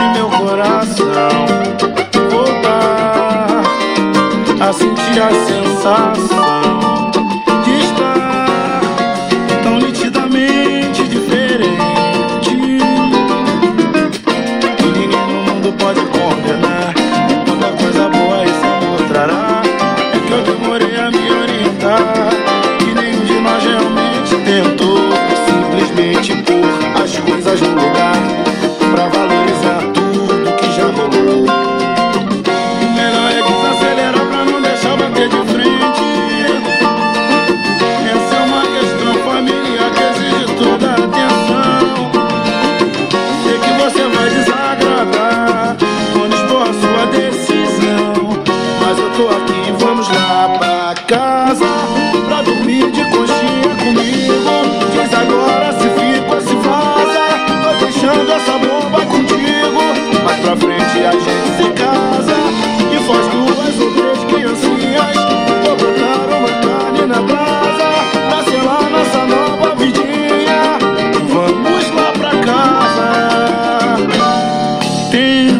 e meu coração voltar a sentir a sensação de estar tão nitidamente diferente. E ninguém no mundo pode condenar quanta coisa boa esse amor trará. É que eu demorei a me orientar, que nenhum de nós realmente tentou simplesmente pôr as coisas no lugar pra valorizar tudo que já rolou. O melhor é desacelerar pra não deixar bater de frente. Essa é uma questão familiar que exige toda a atenção. Sei que você vai desagradar quando expor a sua decisão, mas eu tô aqui, vamos lá pra casa pra dormir de conchinha comigo. Diz agora se fica ou se vaza, tô deixando essa bomba contigo. Mais pra frente a gente se casa e faz 2 ou 3 criancinhas. Vou botar uma carne na brasa pra selar nossa nova vidinha. Vamos lá pra casa. Tem